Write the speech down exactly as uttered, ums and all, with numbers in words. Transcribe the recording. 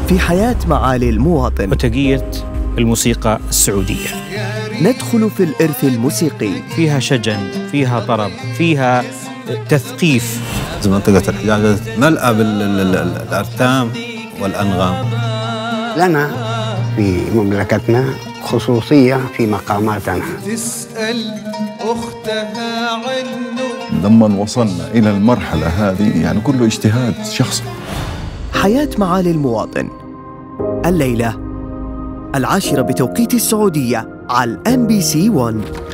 في حياة معالي المواطن وتقية الموسيقى السعودية. ندخل في الإرث الموسيقي، فيها شجن، فيها طرب، فيها تثقيف. منطقة الحجاز ملأة بالأرتام والأنغام. لنا في مملكتنا خصوصية في مقاماتنا. تسأل أختها عنه. لما وصلنا إلى المرحلة هذه يعني كله اجتهاد شخصي. حياة معالي المواطن الليلة العاشرة بتوقيت السعودية على الام بي سي واحد.